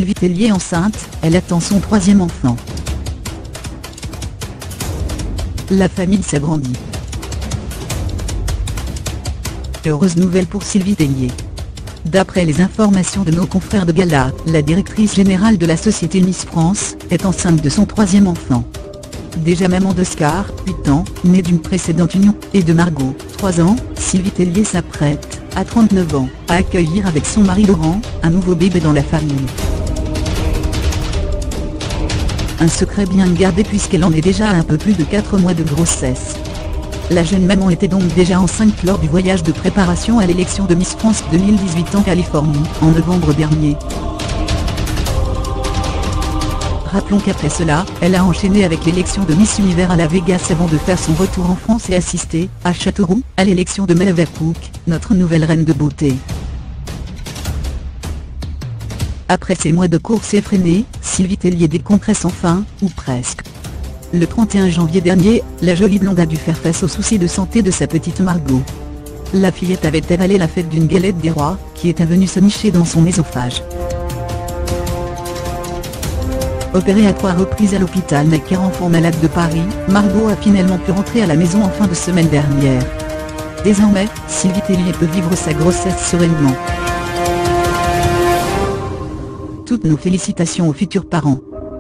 Sylvie Tellier enceinte, elle attend son 3e enfant. La famille s'agrandit. Heureuse nouvelle pour Sylvie Tellier. D'après les informations de nos confrères de Gala, la directrice générale de la société Miss France, est enceinte de son 3e enfant. Déjà maman d'Oscar, 8 ans, né d'une précédente union, et de Margot, 3 ans, Sylvie Tellier s'apprête, à 39 ans, à accueillir avec son mari Laurent, un nouveau bébé dans la famille. Un secret bien gardé puisqu'elle en est déjà à un peu plus de 4 mois de grossesse. La jeune maman était donc déjà enceinte lors du voyage de préparation à l'élection de Miss France 2018 en Californie, en novembre dernier. Rappelons qu'après cela, elle a enchaîné avec l'élection de Miss Univers à la Vegas avant de faire son retour en France et assister, à Châteauroux, à l'élection de Melba Cook, notre nouvelle reine de beauté. Après ces mois de course effrénée, Sylvie Tellier décompresse enfin, ou presque. Le 31 janvier dernier, la jolie blonde a dû faire face aux soucis de santé de sa petite Margot. La fillette avait avalé la fête d'une galette des rois, qui était venue se nicher dans son œsophage. Opérée à 3 reprises à l'hôpital Necker enfant malade de Paris, Margot a finalement pu rentrer à la maison en fin de semaine dernière. Désormais, Sylvie Tellier peut vivre sa grossesse sereinement. Toutes nos félicitations aux futurs parents.